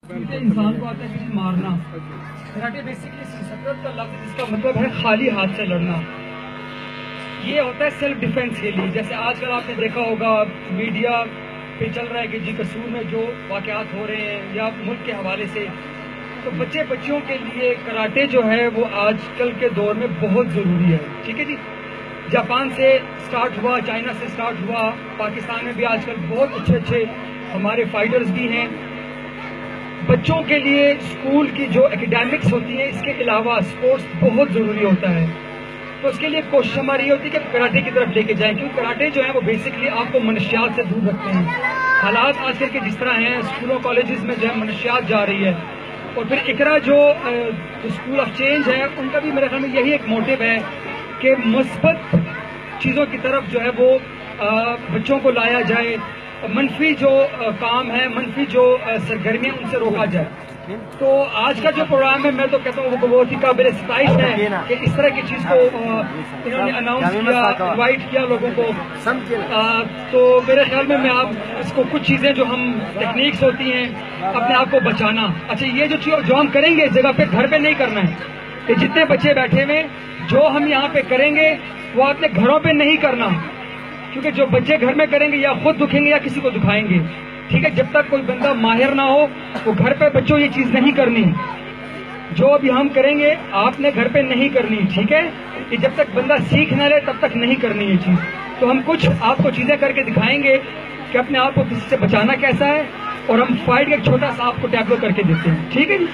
इंसान को आता है किसी मारना। कराटे बेसिकली संस्कृत का लफ्ज जिसका मतलब है खाली हाथ से लड़ना। ये होता है सेल्फ डिफेंस के लिए। जैसे आजकल आपने देखा होगा मीडिया पे चल रहा है कि जी कसूर में जो वाकयात हो रहे हैं या मुल्क के हवाले से, तो बच्चियों के लिए कराटे जो है वो आजकल के दौर में बहुत जरूरी है। ठीक है जी, जापान से स्टार्ट हुआ, चाइना से स्टार्ट हुआ, पाकिस्तान में भी आजकल बहुत अच्छे हमारे फाइटर्स भी हैं। बच्चों के लिए स्कूल की जो एकेडमिक्स होती है, इसके अलावा स्पोर्ट्स बहुत जरूरी होता है। तो उसके लिए कोशिश हमारी ये होती है कि कराटे की तरफ लेके जाएं, क्योंकि कराटे जो है वो बेसिकली आपको मनशियात से दूर रखते हैं। हालात आजकल के जिस तरह हैं, स्कूलों कॉलेजेस में जो है मनशियात जा रही है, और फिर इकरा जो स्कूल ऑफ चेंज है, उनका भी मेरे ख्याल में यही एक मोटिव है कि मुस्बत चीज़ों की तरफ जो है वो बच्चों को लाया जाए, मनफी जो काम है, मनफी जो सरगर्मियां, उनसे रोका जाए। तो आज का जो प्रोग्राम है, मैं तो कहता हूँ वो बहुत ही काबिल सताइश है कि इस तरह की चीज को इन्होंने अनाउंस किया, इन्वाइट किया लोगों को। तो मेरे ख्याल में मैं आप इसको कुछ चीजें जो हम टेक्निक्स होती हैं अपने आप को बचाना। अच्छा, ये जो चीज जो हम करेंगे इस जगह पे, घर पे नहीं करना है। कि जितने बच्चे बैठे हुए, जो हम यहाँ पे करेंगे वो अपने घरों पे नहीं करना, क्योंकि जो बच्चे घर में करेंगे या खुद दुखेंगे या किसी को दुखाएंगे। ठीक है, जब तक कोई बंदा माहिर ना हो वो घर पे बच्चों ये चीज नहीं करनी। जो अभी हम करेंगे आपने घर पे नहीं करनी। ठीक है, कि जब तक बंदा सीख न ले तब तक नहीं करनी ये चीज। तो हम कुछ आपको चीजें करके दिखाएंगे कि अपने आप को किसी से बचाना कैसा है, और हम फाइट का एक छोटा सा आपको टैबलो करके देते हैं। ठीक है जी,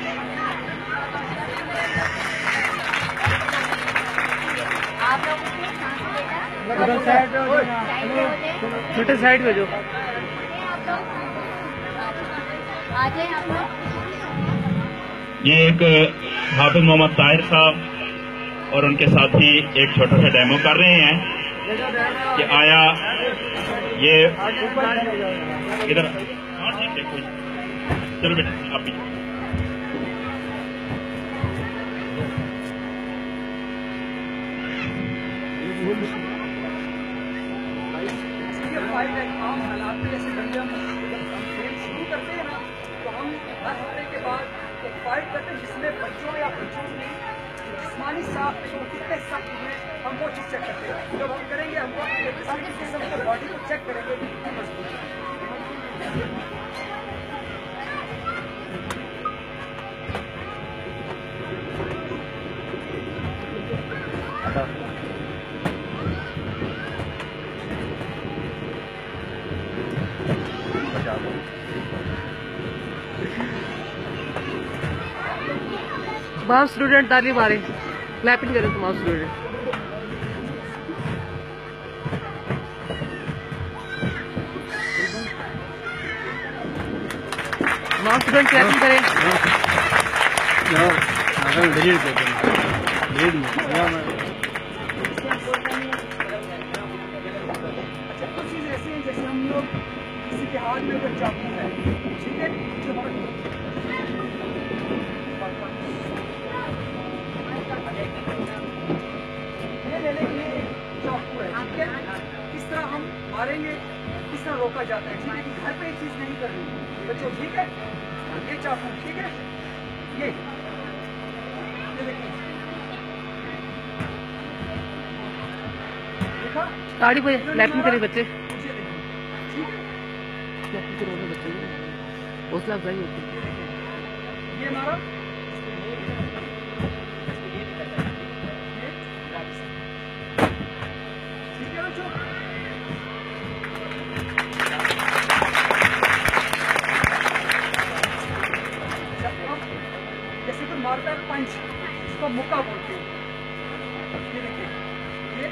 छोटे साइड में जो ये एक हाफिज मोहम्मद ताहिर साहब और उनके साथी एक छोटा सा डेमो कर रहे हैं कि आया ये इधर। हाँ ठीक है, कोई चलो बेटा आप भी। आम हालात में जैसे बंदे हम खेल शुरू करते हैं ना, तो हम हर हफ्ते के बाद एक फाइट करते हैं जिसमें बच्चों या बच्चों की जिस्मानी साफ कितने सख्त हैं, हम वो चीज चेक करते हैं। जब हम करेंगे हमको बॉडी को चेक करेंगे कितनी मजबूत है। तमाम स्टूडेंट ताली मारे, क्लैपिंग करें तमाम स्टूडेंट। तमाम स्टूडेंट क्लैपिंग करें। कुछ चीज ऐसी है जैसे हम लोग किसी के हाथ में कोई चाकू है, ठीक है, किस तरह हम मारेंगे, किस तरह रोका जाता है। ठीक है, घर पे ये चीज नहीं करनी बच्चों। ठीक है, ये चाकू, ठीक है, ये देखिए, देखा, ताड़ी पे लैपिंग करें बच्चे। ठीक है, बच्चे हौसला अफजाई होती है। ये हमारा जैसे तो मारता है पंच, इसको मुक्का बोलते हैं। ये देखिए, ये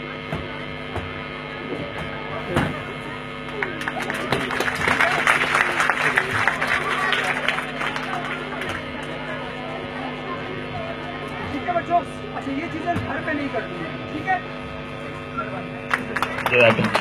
ठीक है बच्चों। अच्छा, ये चीजें घर पे नहीं करनी है। ठीक है।